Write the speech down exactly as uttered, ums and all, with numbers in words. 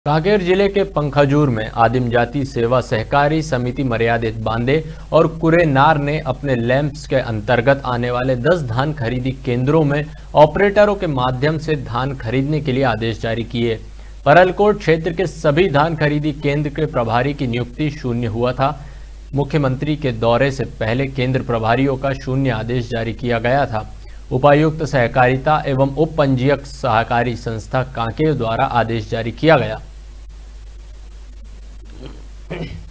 कांकेर जिले के पंखाजूर में आदिम जाति सेवा सहकारी समिति मर्यादित बांदे और कुरेनार ने अपने लैंप्स के अंतर्गत आने वाले दस धान खरीदी केंद्रों में ऑपरेटरों के माध्यम से धान खरीदने के लिए आदेश जारी किए। परलकोट क्षेत्र के सभी धान खरीदी केंद्र के प्रभारी की नियुक्ति शून्य हुआ था। मुख्यमंत्री के दौरे से पहले केंद्र प्रभारियों का शून्य आदेश जारी किया गया था। उपायुक्त सहकारिता एवं उप पंजीयक सहकारी संस्था कांकेर द्वारा आदेश जारी किया गया।